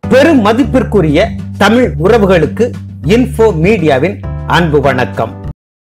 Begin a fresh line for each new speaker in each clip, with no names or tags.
பெரும் மதிப்பிற்குரிய தமிழ் உறவுகளுக்கு இன்ஃபோ மீடியாவின் அன்பு வணக்கம்.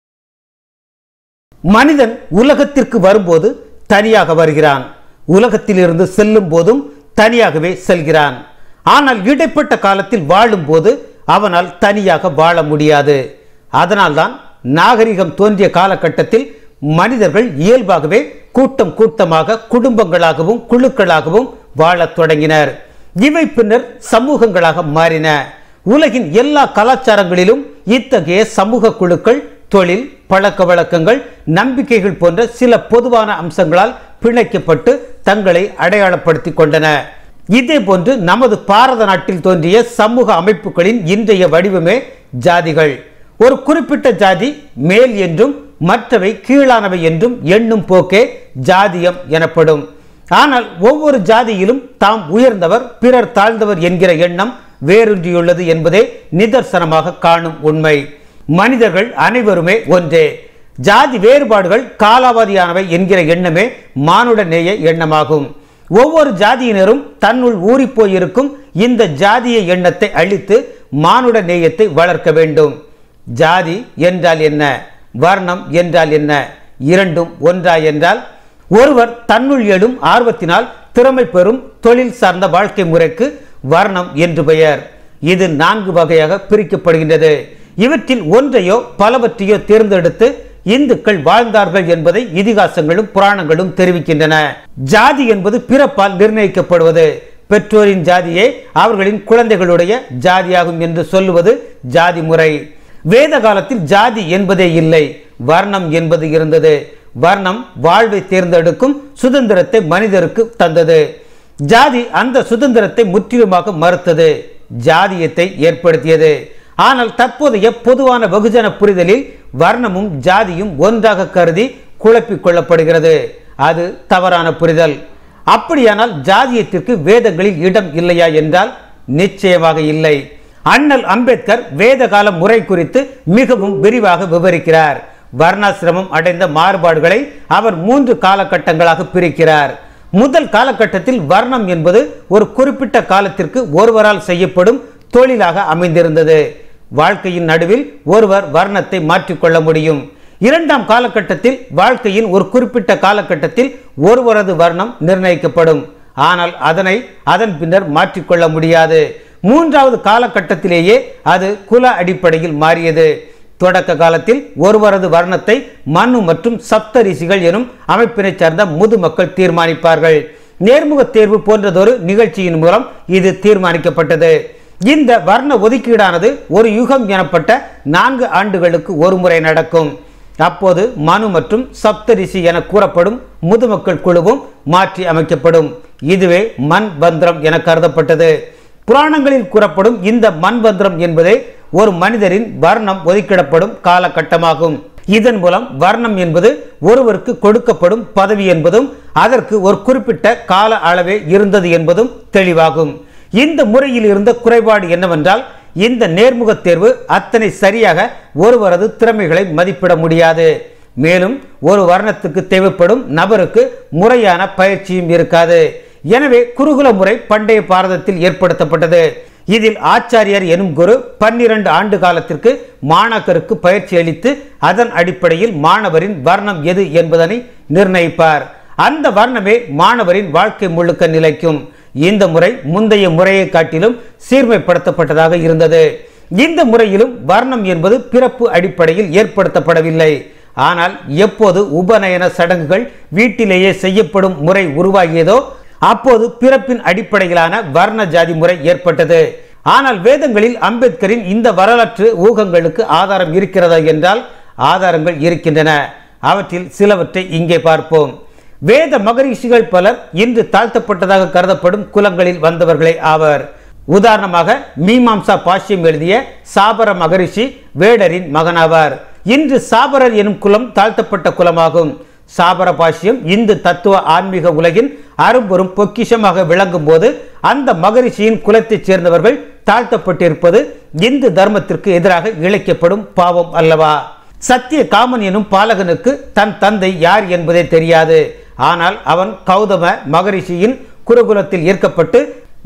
மனிதன் உலகத்திற்கு வரும்போது தனியாக வருகிறான், உலகத்திலிருந்து செல்லும் போதும் தனியாகவே செல்கிறான். ஆனால் இடைப்பட்ட காலத்தில் வாழும் போது அவனால் தனியாக வாழ முடியாது. அதனால்தான் நாகரிகம் தோன்றிய காலகட்டத்தில் மனிதர்கள் இயல்பாகவே கூட்டம் கூட்டமாக குடும்பங்களாகவும் குழுக்களாகவும் வாழத் தொடங்கினர். இவை பின்னர் சமூகங்களாக மாறின. உலகின் எல்லா கலாச்சாரங்களிலும் இத்தகைய சமூக குழுக்கள் தொழில், பழக்க வழக்கங்கள், நம்பிக்கைகள் போன்ற சில பொதுவான அம்சங்களால் பிணைக்கப்பட்டு தங்களை அடையாளப்படுத்திக் கொண்டன. இதே போன்று நமது பாரத நாட்டில் தோன்றிய சமூக அமைப்புகளின் இன்றைய வடிவமே ஜாதிகள். ஒரு குறிப்பிட்ட ஜாதி மேல் என்றும் மற்றவை கீழானவை என்றும் எண்ணும் போக்கே ஜாதியம் எனப்படும். ஆனால் ஒவ்வொரு ஜாதியிலும் தாம் உயர்ந்தவர் பிறர் தாழ்ந்தவர் என்கிற எண்ணம் வேரூன்றியுள்ளது என்பதே நிதர்சனமாக காணும் உண்மை. மனிதர்கள் அனைவருமே ஒன்றே. ஜாதி வேறுபாடுகள் காலாவதியானவை என்கிற எண்ணமே மானுட நேய எண்ணமாகும். ஒவ்வொரு ஜாதியினரும் தன்னுள் ஊறிப்போயிருக்கும் இந்த ஜாதிய எண்ணத்தை அழித்து மானுட நேயத்தை வளர்க்க வேண்டும். ஜாதி என்றால் என்ன, வர்ணம் என்றால் என்ன, இரண்டும் ஒன்றா என்றால் ஒருவர் தன்னுள் எழும் ஆர்வத்தினால் திறமை பெறும் தொழில் சார்ந்த வாழ்க்கை முறைக்கு வர்ணம் என்று பெயர். இது 4 வகையாக பிரிக்கப்படுகின்றது. இவற்றில் ஒன்றையோ பலவற்றையோ தேர்ந்தெடுத்து இந்துக்கள் வாழ்ந்தார்கள் என்பதை இதிகாசங்களும் புராணங்களும் தெரிவிக்கின்றன. ஜாதி என்பது பிறப்பால் நிர்ணயிக்கப்படுவது. பெற்றோரின் ஜாதியே அவர்களின் குழந்தைகளுடைய ஜாதியாகும் என்று சொல்லுவது ஜாதி முறை. வேத காலத்தில் ஜாதி என்பதே இல்லை, வர்ணம் என்பது இருந்தது. வர்ணம் வாழ்வை தேர்ந்தெடுக்கும் சுதந்திரத்தை மனிதருக்கு தந்தது. ஜாதி அந்த சுதந்திரத்தை முற்றிலுமாக மறுத்தது, ஜாதியத்தை ஏற்படுத்தியது. ஆனால் தற்போதைய பொதுவான வெகுஜன புரிதலில் வர்ணமும் ஜாதியும் ஒன்றாக கருதி குழப்பிக் கொள்ளப்படுகிறது. அது தவறான புரிதல். அப்படியானால் ஜாதியத்திற்கு வேதங்களில் இடம் இல்லையா என்றால் நிச்சயமாக இல்லை. அண்ணல் அம்பேத்கர் வேத கால முறை குறித்து மிகவும் விரிவாக விவரிக்கிறார். வர்ணாசிரமம் அடைந்த மாறுபாடுகளை அவர் 3 காலகட்டங்களாக பிரிக்கிறார். முதல் காலகட்டத்தில் வர்ணம் என்பது ஒரு குறிப்பிட்ட காலத்திற்கு ஒருவரால் செய்யப்படும் தொழிலாக அமைந்திருந்தது. வாழ்க்கையின் நடுவில் ஒருவர் வர்ணத்தை மாற்றிக்கொள்ள முடியும். 2ஆம் காலகட்டத்தில் வாழ்க்கையின் ஒரு குறிப்பிட்ட காலகட்டத்தில் ஒருவரது வர்ணம் நிர்ணயிக்கப்படும், ஆனால் அதன் பின்னர் மாற்றிக்கொள்ள முடியாது. 3வது காலகட்டத்திலேயே அது குல அடிப்படையில் மாறியது. தொடக்க காலத்தில் ஒருவரது வர்ணத்தை மனு மற்றும் சப்த ரிஷிகள் எனும் அமைப்பினை சார்ந்த முதுமக்கள் தீர்மானிப்பார்கள். நேர்முக தேர்வு போன்றதொரு நிகழ்ச்சியின் மூலம் இது தீர்மானிக்கப்பட்டது. இந்த வர்ண ஒதுக்கீடானது ஒரு யுகம் எனப்பட்ட 4 ஆண்டுகளுக்கு ஒரு முறை நடக்கும். அப்போது மனு மற்றும் சப்த ரிஷி என கூறப்படும் முதுமக்கள் குழுவும் மாற்றி அமைக்கப்படும். இதுவே மண்பந்திரம் என கருதப்பட்டது. புராணங்களில் கூறப்படும் இந்த மண்பந்திரம் என்பதே ஒரு மனிதரின் வர்ணம் ஒதுக்கிடப்படும் காலகட்டமாகும். இதன் மூலம் வர்ணம் என்பது ஒருவருக்கு கொடுக்கப்படும் பதவி என்பதும் அதற்கு ஒரு குறிப்பிட்ட கால அளவே இருந்தது என்பதும் தெளிவாகும். இந்த முறையில் இருந்த குறைபாடு என்னவென்றால் இந்த நேர்முக தேர்வு அத்தனை சரியாக ஒருவரது திறமைகளை மதிப்பிட முடியாது. மேலும் ஒரு வர்ணத்துக்கு தேவைப்படும் நபருக்கு முறையான பயிற்சியும் இருக்காது. எனவே குருகுல முறை பண்டைய பாரதத்தில் ஏற்படுத்தப்பட்டது. இதில் ஆச்சாரியர் எனும் குரு 12 ஆண்டு காலத்திற்கு மாணாக்கருக்கு பயிற்சி அளித்து அதன் அடிப்படையில் மாணவரின் வர்ணம் எது என்பதனை நிர்ணயிப்பார். அந்த வர்ணமே மாணவரின் வாழ்க்கை முழுக்க நிலைக்கும். இந்த முறை முந்தைய முறையை காட்டிலும் சீர்மைப்படுத்தப்பட்டதாக இருந்தது. இந்த முறையிலும் வர்ணம் என்பது பிறப்பு அடிப்படையில் ஏற்படுத்தப்படவில்லை. ஆனால் எப்போது உபநயன சடங்குகள் வீட்டிலேயே செய்யப்படும் முறை உருவாகியதோ அப்போது பிறப்பின் அடிப்படையிலான வர்ண ஜாதி முறை ஏற்பட்டது. ஆனால் வேதங்களில் அம்பேத்கரின் இந்த வரலாற்று ஊகங்களுக்கு ஆதாரம் இருக்கிறதா என்றால் ஆதாரங்கள் இருக்கின்றன. அவற்றில் சிலவற்றை இங்கே பார்ப்போம். வேத மகரிஷிகள் பலர் இன்று தாழ்த்தப்பட்டதாக கருதப்படும் குலங்களில் வந்தவர்களே ஆவர். உதாரணமாக மீமாம்சா பாஷ்யம் எழுதிய சாபர மகரிஷி வேடரின் மகனாவார். இன்று சாபரர் எனும் குலம் தாழ்த்தப்பட்ட குலமாகும். சாபர பாஷ்யம் இந்து தத்துவ ஆன்மீக உலகின் அரும்பெரும் பொக்கிஷமாக விளங்கும் போது அந்த மகரிஷியின் குலத்தைச் சேர்ந்தவர்கள் தாழ்த்தப்பட்டிருப்பது இந்து தர்மத்திற்கு எதிராக இழைக்கப்படும் பாவம் அல்லவா? சத்திய காமன் எனும் பாலகனுக்கு தன் தந்தை யார் என்பதே தெரியாது. ஆனால் அவன் கௌதம மகரிஷியின் குருகுலத்தில் ஈர்க்கப்பட்டு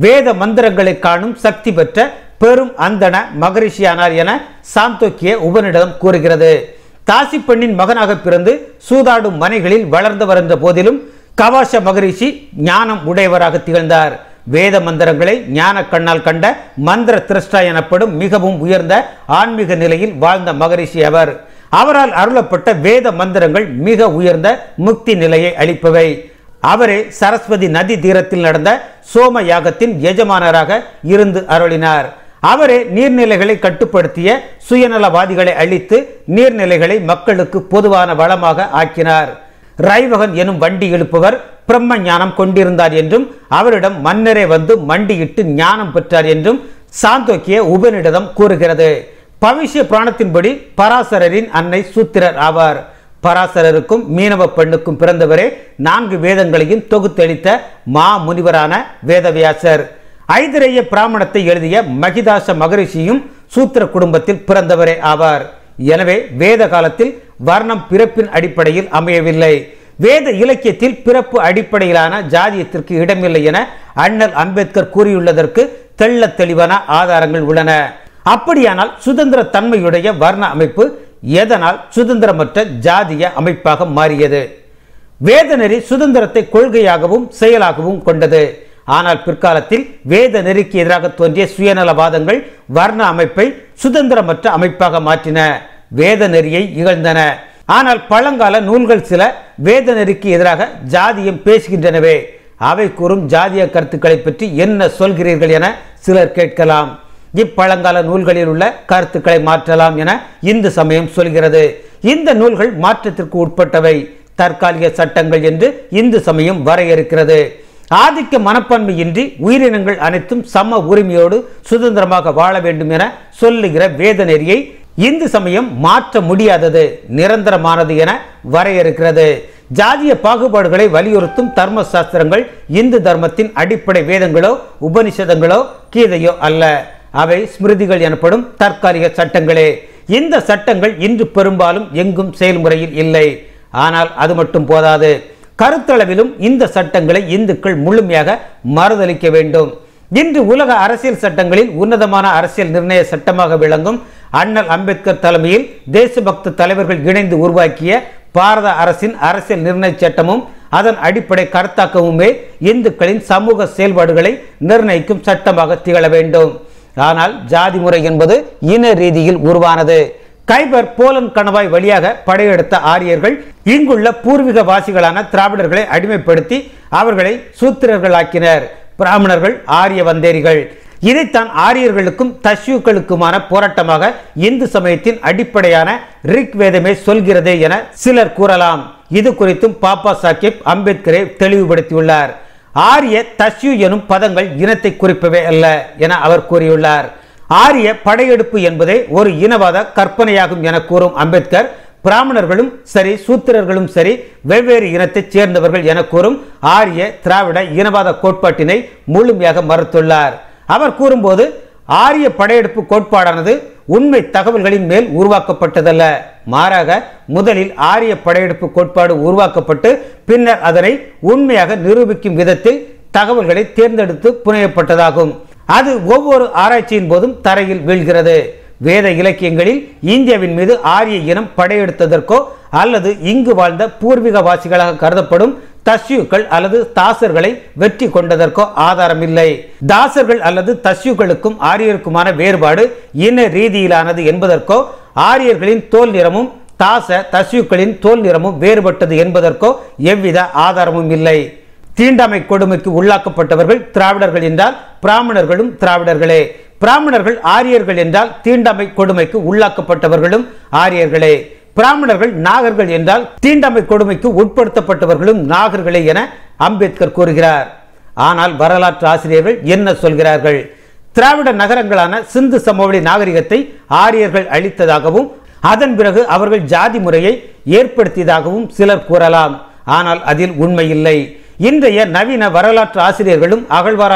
வேத மந்திரங்களை காணும் சக்தி பெற்ற பெரும் அந்தண மகரிஷியானார் என சாந்தோக்கிய உபநிடதம் கூறுகிறது. தாசி பெண்ணின் மகனாக பிறந்து சூதாடும் மனைகளில் வளர்ந்தவர் என்ற போதிலும் கவாஷ மகரிஷி ஞானம் உடையவராக திகழ்ந்தார். வேத மந்திரங்களை ஞான கண்ணால் கண்ட மந்திர திரஷ்டா எனப்படும் மிகவும் உயர்ந்த ஆன்மீக நிலையில் வாழ்ந்த மகரிஷி அவர். அவரால் அருளப்பட்ட வேத மந்திரங்கள் மிக உயர்ந்த முக்தி நிலையை அளிப்பவை. அவரே சரஸ்வதி நதி தீரத்தில் நடந்த சோம யாகத்தின் எஜமானராக இருந்து அருளினார். அவரே நீர்நிலைகளை கட்டுப்படுத்திய சுயநலவாதிகளை அழித்து நீர்நிலைகளை மக்களுக்கு பொதுவான வளமாக ஆக்கினார். ரைவகன் எனும் வண்டி எழுப்பவர் பிரம்ம ஞானம் கொண்டிருந்தார் என்றும் அவரிடம் மன்னரே வந்து மண்டியிட்டு ஞானம் பெற்றார் என்றும் சாந்தோக்கிய உபநிடதம் கூறுகிறது. பவிஷ்ய புராணத்தின்படி பராசரரின் அன்னை சூத்திரர் ஆவார். பராசரருக்கும் மீனவ பெண்ணுக்கும் பிறந்தவரே 4 வேதங்களையும் தொகுத்தளித்த மா முனிவரான வேதவியாசர். ஐதரேய பிராமணத்தை எழுதிய மகிதாச மகரிஷியும் சூத்திர குடும்பத்தில் பிறந்தவரே ஆவார். எனவே வேத காலத்தில் வர்ணம் பிறப்பின் அடிப்படையில் அமையவில்லை. வேத இலக்கியத்தில் பிறப்பு அடிப்படையிலான ஜாதியத்திற்கு இடமில்லை என அண்ணல் அம்பேத்கர் கூறியுள்ளதற்கு தெள்ள தெளிவான ஆதாரங்கள் உள்ளன. அப்படியானால் சுதந்திர தன்மையுடைய வர்ண அமைப்பு எதனால் சுதந்திரமற்ற ஜாதிய அமைப்பாக மாறியது? வேத நெறி சுதந்திரத்தை கொள்கையாகவும் செயலாகவும் கொண்டது. ஆனால் பிற்காலத்தில் வேத நெறிக்கு எதிராக தோன்றிய சுயநலவாதங்கள் வர்ண அமைப்பை சுதந்திரமற்ற அமைப்பாக மாற்றின, வேத நெறியை இகழ்ந்தன. ஆனால் பழங்கால நூல்கள் சில வேத நெறிக்கு எதிராக ஜாதியம் பேசுகின்றனவே, அவை கூறும் ஜாதிய கருத்துக்களை பற்றி என்ன சொல்கிறீர்கள் என சிலர் கேட்கலாம். இப்பழங்கால நூல்களில் உள்ள கருத்துக்களை மாற்றலாம் என இந்து சமயம் சொல்கிறது. இந்த நூல்கள் மாற்றத்திற்கு உட்பட்டவை, தற்காலிக சட்டங்கள் என்று இந்து சமயம் வரையறுக்கிறது. ஆதிக்க மனப்பான்மையின்றி உயிரினங்கள் அனைத்தும் சம உரிமையோடு சுதந்திரமாக வாழ வேண்டும் என சொல்லுகிற வேத நெறியை இந்து சமயம் மாற்ற முடியாதது, நிரந்தரமானது என வரையறுக்கிறது. ஜாதிய பாகுபாடுகளை வலியுறுத்தும் தர்ம சாஸ்திரங்கள் இந்து தர்மத்தின் அடிப்படை வேதங்களோ உபனிஷதங்களோ கீதையோ அல்ல, அவை ஸ்மிருதிகள் எனப்படும் தற்காலிக சட்டங்களே. இந்த சட்டங்கள் இன்று பெரும்பாலும் எங்கும் செயல்முறையில் இல்லை. ஆனால் அது மட்டும் போதாது, கருத்தளவிலும் இந்த சட்டங்களை இந்துக்கள் முழுமையாக மறுதளிக்க வேண்டும். இன்று உலக அரசியல் சட்டங்களில் உன்னதமான அரசியல் நிர்ணய சட்டமாக விளங்கும் அண்ணல் அம்பேத்கர் தலைமையில் தேசபக்த தலைவர்கள் இணைந்து உருவாக்கிய பாரத அரசின் அரசியல் நிர்ணய சட்டமும் அதன் அடிப்படை கருத்தாக்கமுமே இந்துக்களின் சமூக செயல்பாடுகளை நிர்ணயிக்கும் சட்டமாக திகழ வேண்டும். ஆனால் ஜாதி முறை என்பது இன ரீதியில் உருவானது. கைபர் போலந்து கணவாய் வழியாக படையெடுத்த ஆரியர்கள் இங்குள்ள பூர்வீக வாசிகளான திராவிடர்களை அடிமைப்படுத்தி அவர்களை சூத்திரர்களாக்கினர். பிராமணர்கள் ஆரிய வந்தேரிகள். இதைத்தான் ஆரியர்களுக்கும் தஸ்யூக்களுக்குமான போராட்டமாக இந்து சமயத்தின் அடிப்படையான ரிக் வேதமே சொல்கிறதே என சிலர் கூறலாம். இது குறித்தும் பாப்பா சாஹிப் அம்பேத்கரை தெளிவுபடுத்தியுள்ளார். ஆரிய தஸ்யூ எனும் பதங்கள் இனத்தை குறிப்பவே அல்ல என அவர் கூறியுள்ளார். ஆரிய படையெடுப்பு என்பதே ஒரு இனவாத கற்பனையாகும் என கூறும் அம்பேத்கர் பிராமணர்களும் சரி சூத்திரர்களும் சரி வெவ்வேறு இனத்தைச் சேர்ந்தவர்கள் என கூறும் ஆரிய திராவிட இனவாத கோட்பாட்டினை முழுமையாக மறுத்துள்ளார். அவர் கூறும்போது ஆரிய படையெடுப்பு கோட்பாடானது உண்மை தகவல்களின் மேல் உருவாக்கப்பட்டதல்ல, மாறாக முதலில் ஆரிய படையெடுப்பு கோட்பாடு உருவாக்கப்பட்டு பின்னர் அதனை உண்மையாக நிரூபிக்கும் விதத்தில் தகவல்களை தேர்ந்தெடுத்து புனையப்பட்டதாகும். அது ஒவ்வொரு ஆராய்ச்சியின் போதும் தரையில் வீழ்கிறது. வேத இலக்கியங்களில் இந்தியாவின் மீது ஆரிய இனம் படையெடுத்ததற்கோ அல்லது இங்கு வாழ்ந்த பூர்வீகவாசிகளாக கருதப்படும் தஸ்யூக்கள் அல்லது தாசர்களை வெற்றி கொண்டதற்கோ ஆதாரம் இல்லை. தாசர்கள் அல்லது தஸ்யூக்களுக்கும் ஆரியருக்குமான வேறுபாடு இன ரீதியிலானது என்பதற்கோ ஆரியர்களின் தோல் நிறமும் தஸ்யூக்களின் தோல் நிறமும் வேறுபட்டது என்பதற்கோ எவ்வித ஆதாரமும் இல்லை. தீண்டாமை கொடுமைக்கு உள்ளாக்கப்பட்டவர்கள் திராவிடர்கள் என்றால் பிராமணர்களும் திராவிடர்களே, பிராமணர்கள் ஆரியர்கள் என்றால் தீண்டாமை கொடுமைக்கு உள்ளாக்கப்பட்டவர்களும் ஆரியர்களே, பிராமணர்கள் நாகர்கள் என்றால் தீண்டாமை கொடுமைக்கு உட்படுத்தப்பட்டவர்களும் நாகர்களே என அம்பேத்கர் கூறுகிறார். ஆனால் வரலாற்று ஆசிரியர்கள் என்ன சொல்கிறார்கள்? திராவிட நகரங்களான சிந்து சமவெளி நாகரிகத்தை ஆரியர்கள் அழித்ததாகவும் அதன் பிறகு அவர்கள் ஜாதி முறையை ஏற்படுத்தியதாகவும் சிலர் கூறலாம். ஆனால் அதில் உண்மை இல்லை. இன்றைய நவீன வரலாற்று ஆசிரியர்களும்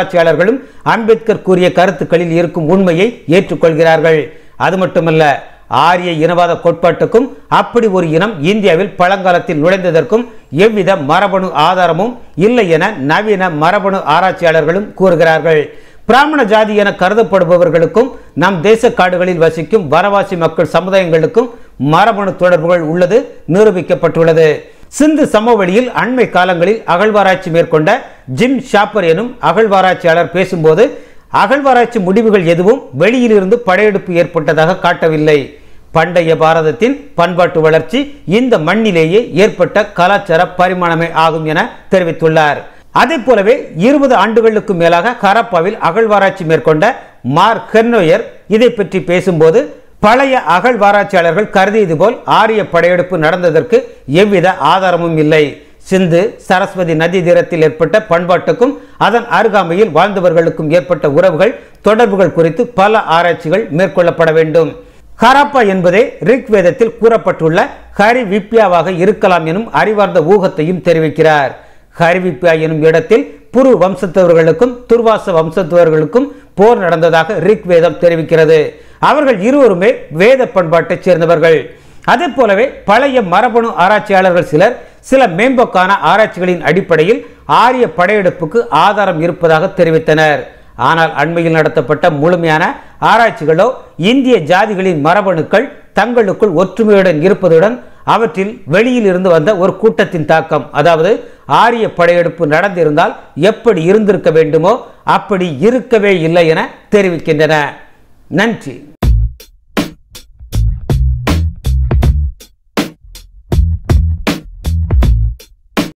அகழ்வாராய்ச்சியாளர்களும் அம்பேத்கர் கூறிய கருத்துக்களில் இருக்கும் உண்மையை ஏற்றுக்கொள்கிறார்கள். அது மட்டுமல்ல, ஆரிய இனவாத கோட்பாட்டுக்கும் அப்படி ஒரு இனம் இந்தியாவில் பழங்காலத்தில் நுழைந்ததற்கும் எவ்வித மரபணு ஆதாரமும் இல்லை என நவீன மரபணு ஆராய்ச்சியாளர்களும் கூறுகிறார்கள். பிராமண ஜாதி என கருதப்படுபவர்களுக்கும் நம் தேச காடுகளில் வசிக்கும் வனவாசி மக்கள் சமுதாயங்களுக்கும் மரபணு தொடர்புகள் உள்ளது நிரூபிக்கப்பட்டுள்ளது. சிந்து சமவெளியில் அண்மை காலங்களில் அகழ்வாராய்ச்சி மேற்கொண்ட ஜிம் ஷாப்பர் எனும் அகழ்வாராய்ச்சியாளர் பேசும்போது அகழ்வாராய்ச்சி முடிவுகள் எதுவும் வெளியிலிருந்து படையெடுப்பு ஏற்பட்டதாக காட்டவில்லை. பண்டைய பாரதத்தின் பண்பாட்டு வளர்ச்சி இந்த மண்ணிலேயே ஏற்பட்ட கலாச்சார பரிமாணமே ஆகும் என தெரிவித்துள்ளார். அதே போலவே 20 ஆண்டுகளுக்கு மேலாக ஹரப்பாவில் அகழ்வாராய்ச்சி மேற்கொண்ட மார்க் ஹெர்னோயர் இதை பற்றி பேசும்போது பழைய அகழ்வாராய்ச்சியாளர்கள் கருதியது போல் ஆரிய படையெடுப்பு நடந்ததற்கு எவ்வித ஆதாரமும் இல்லை. சிந்து சரஸ்வதி நதி தீரத்தில் ஏற்பட்ட பண்பாட்டுக்கும் அதன் அருகாமையில் வாழ்ந்தவர்களுக்கும் ஏற்பட்ட உறவுகள் தொடர்புகள் குறித்து பல ஆராய்ச்சிகள் மேற்கொள்ளப்பட வேண்டும். ஹரப்பா என்பதே ரிக்வேதத்தில் கூறப்பட்டுள்ள ஹரிவிப்யாவாக இருக்கலாம் எனும் அறிவார்ந்த ஊகத்தையும் தெரிவிக்கிறார். ஹரிவிப்யா எனும் இடத்தில் புரு வம்சத்தவர்களுக்கும் துர்வாச வம்சத்தவர்களுக்கும் போர் நடந்ததாக ரிக்வேதம் தெரிவிக்கிறது. அவர்கள் இருவருமே வேத பண்பாட்டைச் சேர்ந்தவர்கள். அதே போலவே பழைய மரபணு ஆராய்ச்சியாளர்கள் சிலர் சில மேம்போக்கான ஆராய்ச்சிகளின் அடிப்படையில் ஆரிய படையெடுப்புக்கு ஆதாரம் இருப்பதாக தெரிவித்தனர். ஆனால் அண்மையில் நடத்தப்பட்ட முழுமையான ஆராய்ச்சிகளோ இந்திய ஜாதிகளின் மரபணுக்கள் தங்களுக்குள் ஒற்றுமையுடன் இருப்பதுடன் அவற்றில் வெளியில் இருந்து வந்த ஒரு கூட்டத்தின் தாக்கம், அதாவது ஆரிய படையெடுப்பு நடந்திருந்தால் எப்படி இருந்திருக்க வேண்டுமோ அப்படி இருக்கவே இல்லை என தெரிவிக்கின்றன. நன்றி.